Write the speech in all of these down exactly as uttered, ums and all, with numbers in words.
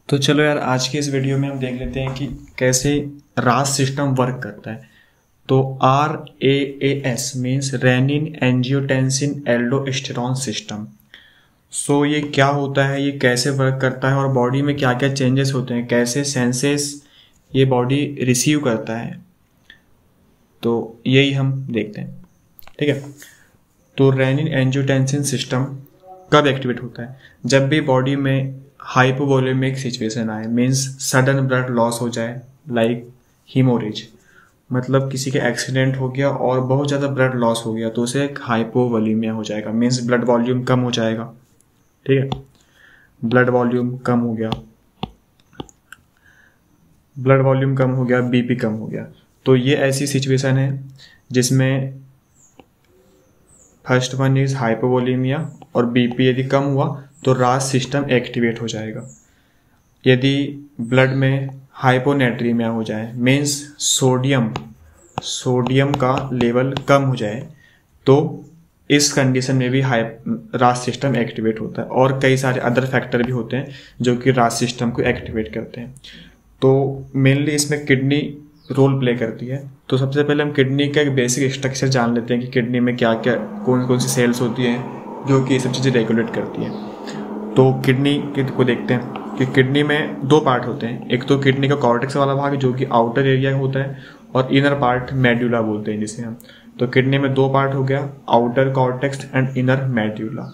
तो चलो यार, आज की इस वीडियो में हम देख लेते हैं कि कैसे रास सिस्टम वर्क करता है। तो R A A S means renin angiotensin aldosterone system. So ये क्या होता है, ये कैसे वर्क करता है और बॉडी में क्या क्या चेंजेस होते हैं, कैसे सेंसेस ये बॉडी रिसीव करता है, तो यही हम देखते हैं। ठीक है। तो रेनिन एंजियोटेंसिन सिस्टम कब एक्टिवेट होता है? जब भी बॉडी में हाइपोवोलेमिक सिचुएशन आए, मीन्स सडन ब्लड लॉस हो जाए, लाइक हीमोरेज, मतलब किसी के एक्सीडेंट हो गया और बहुत ज़्यादा ब्लड लॉस हो गया तो उसे एक हाइपोवोलेमिया हो जाएगा, मीन्स ब्लड वॉल्यूम कम हो जाएगा। ठीक है, ब्लड वॉल्यूम कम हो गया, ब्लड वॉल्यूम कम हो गया, बीपी कम हो गया। तो ये ऐसी सिचुएशन है जिसमें फर्स्ट वन इज हाइपोवोलेमिया और बीपी यदि कम हुआ तो रास सिस्टम एक्टिवेट हो जाएगा। यदि ब्लड में हाइपोनेट्रीमिया हो जाए, मीन्स सोडियम सोडियम का लेवल कम हो जाए, तो इस कंडीशन में भी हाई रास सिस्टम एक्टिवेट होता है। और कई सारे अदर फैक्टर भी होते हैं जो कि रास सिस्टम को एक्टिवेट करते हैं। तो मेनली इसमें किडनी रोल प्ले करती है। तो सबसे पहले हम किडनी का एक बेसिक स्ट्रक्चर जान लेते हैं कि किडनी में क्या क्या कौन कौन सी सेल्स होती हैं जो कि ये सब चीज़ें रेगुलेट करती हैं। तो किडनी को देखते हैं कि किडनी में दो पार्ट होते हैं। एक तो किडनी का कॉर्टेक्स वाला भाग जो कि आउटर एरिया होता है, और इनर पार्ट मेड्यूला बोलते हैं जिसे हम। तो किडनी में दो पार्ट हो गया, outer cortex and inner medulla.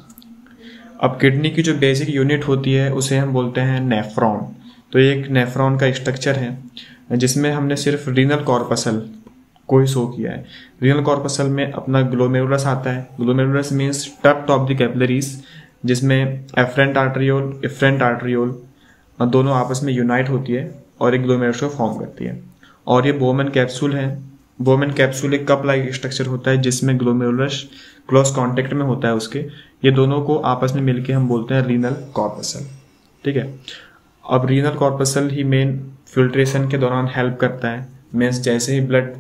अब किडनी की जो बेसिक यूनिट होती है उसे हम बोलते हैं नेफ्रॉन। तो एक नेफ्रॉन का स्ट्रक्चर है जिसमें हमने सिर्फ रीनल कॉर्पसल को ही शो किया है। रीनल कॉर्पसल में अपना ग्लोमेरुलस आता है। Glomerulus means tuft of the capillaries, जिसमें एफरेंट आर्टरियोल इफरेंट आर्टरियोल दोनों आपस में यूनाइट होती है और एक ग्लोमेरुलस को फॉर्म करती है। और ये बोमेन कैप्सूल है। बोमेन कैप्सूल एक कप लाइक स्ट्रक्चर होता है जिसमें ग्लोमेरुलस क्लोज कॉन्टेक्ट में होता है उसके। ये दोनों को आपस में मिलके हम बोलते हैं रीनल कॉर्पसल। ठीक है। अब रीनल कॉर्पसल ही मेन फिल्ट्रेशन के दौरान हेल्प करता है। मीन्स जैसे ही ब्लड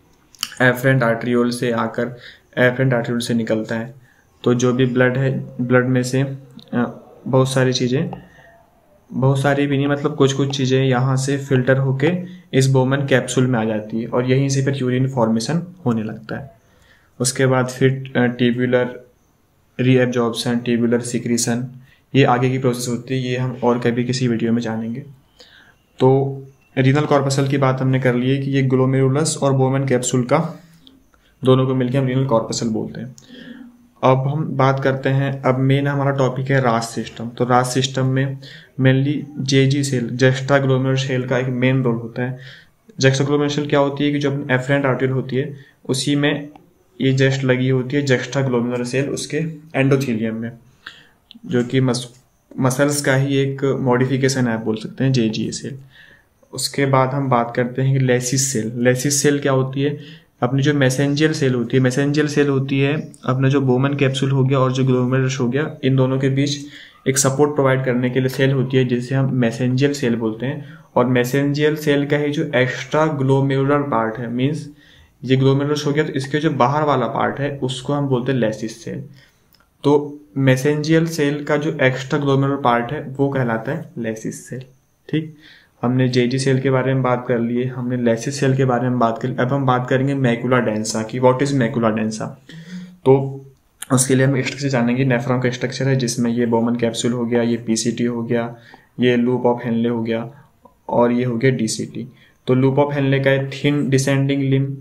एफरेंट आर्टरियोल से आकर एफरेंट आर्टरियोल से निकलता है तो जो भी ब्लड है, ब्लड में से बहुत सारी चीज़ें, बहुत सारी भी नहीं मतलब कुछ कुछ चीज़ें यहाँ से फिल्टर होके इस बोमेन कैप्सूल में आ जाती है और यहीं से फिर यूरिन फॉर्मेशन होने लगता है। उसके बाद फिर ट्यूबुलर रीएब्जॉर्प्शन, ट्यूबुलर सिक्रीशन, ये आगे की प्रोसेस होती है। ये हम और कभी किसी वीडियो में जानेंगे। तो रीनल कॉर्पसल की बात हमने कर ली है कि ये ग्लोमेरुलस और बोमेन कैप्सूल का दोनों को मिलकर हम रीनल कॉर्पसल बोलते हैं। अब हम बात करते हैं, अब मेन हमारा टॉपिक है रास सिस्टम। तो रास सिस्टम में mainly JG cell, juxtaglomerular cell का एक मेन रोल होता है। जस्टाग्लोमेरुलर सेल क्या होती है कि जो अपनी एफरेंट आर्टरियोल होती है उसी में ये जस्ट लगी होती है जस्टाग्लोमेरुलर सेल उसके एंडोथीलियम में, जो कि मस मसल्स का ही एक मॉडिफिकेशन है, आप बोल सकते हैं जेजी सेल। उसके बाद हम बात करते हैं कि लेसिस सेल। लेसिस सेल क्या होती है? अपनी जो मैसेंजियल सेल होती है, मैसेंजियल सेल होती है अपना जो बोमेन कैप्सूल हो गया और जो ग्लोमेरुलस हो गया, इन दोनों के बीच एक सपोर्ट प्रोवाइड करने के लिए सेल होती है जिसे हम मैसेंजियल सेल बोलते हैं। और मैसेंजियल सेल का ही जो एक्स्ट्रा ग्लोमेरुलर पार्ट है, मीन्स ये ग्लोमेरुलस हो गया तो इसके जो बाहर वाला पार्ट है उसको हम बोलते हैं लेसिस सेल। तो मैसेंजियल सेल का जो एक्स्ट्रा ग्लोमेरुलर पार्ट है वो कहलाता है लेसिस सेल। ठीक, हमने जेजी सेल के बारे में बात कर लिए, हमने लेसिस सेल के बारे में बात कर ली। अब हम बात करेंगे मैकुला डेंसा की। What is macula densa? तो उसके लिए हम स्ट्रक्चर जानेंगे। नेफ्रॉन का स्ट्रक्चर है जिसमें ये बोमेन कैप्सूल हो गया, ये पीसीटी हो गया, ये लूप ऑफ हेनले हो गया और ये हो गया डीसीटी। तो लूप ऑफ हेनले का है थिन डिसेंडिंग लिम,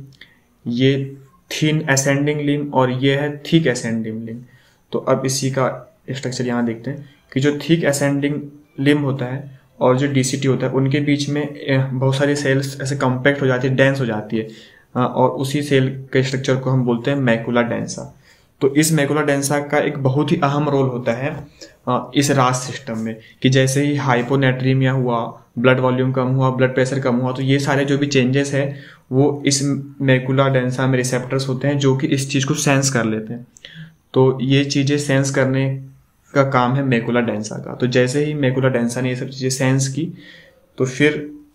ये थिन असेंडिंग लिम और ये है थिक असेंडिंग लिम। तो अब इसी का स्ट्रक्चर यहाँ देखते हैं कि जो थिक असेंडिंग लिम होता है और जो डीसीटी होता है उनके बीच में बहुत सारी सेल्स ऐसे कॉम्पैक्ट हो जाती है, डेंस हो जाती है, और उसी सेल के स्ट्रक्चर को हम बोलते हैं मैकुला डेंसा। तो इस मैकुला डेंसा का एक बहुत ही अहम रोल होता है इस रास सिस्टम में कि जैसे ही हाइपोनेट्रीमिया हुआ, ब्लड वॉल्यूम कम हुआ, ब्लड प्रेशर कम हुआ, तो ये सारे जो भी चेंजेस है वो इस मैकुला डेंसा में रिसेप्टर्स होते हैं जो कि इस चीज़ को सेंस कर लेते हैं। तो ये चीज़ें सेंस करने का काम है मैकुला डेंसा का। तो जैसे ही मैकुला डेंसा ने ये सब चीज़ें सेंस की तो फिर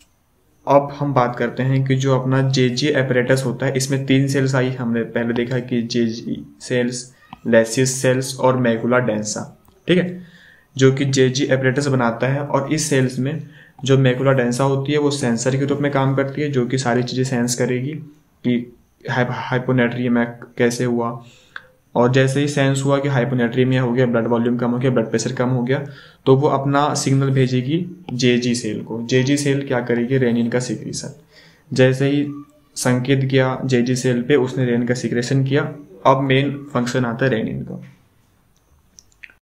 अब हम बात करते हैं कि जो अपना जेजी एपरेटस होता है, इसमें तीन सेल्स आई। हमने पहले देखा कि जेजी सेल्स, लेसिस सेल्स और मैकुला डेंसा। ठीक है। जो कि जे जी एपरेटस बनाता है, और इस सेल्स में जो मैकुला डेंसा होती है वो सेंसर के रूप में काम करती है, जो कि सारी चीज़ें सेंस करेगी कि हाइपोनेट्रियम कैसे हुआ। और जैसे ही सेंस हुआ कि हाइपोनेट्रीमिया हो गया, ब्लड वॉल्यूम कम हो गया, ब्लड प्रेशर कम हो गया, तो वो अपना सिग्नल भेजेगी जेजी सेल को। जेजी सेल क्या करेगी, रेनिन का सिक्रेशन। जैसे ही संकेत किया जेजी सेल पे, उसने रेनिन का सिक्रेशन किया। अब मेन फंक्शन आता है रेनिन का।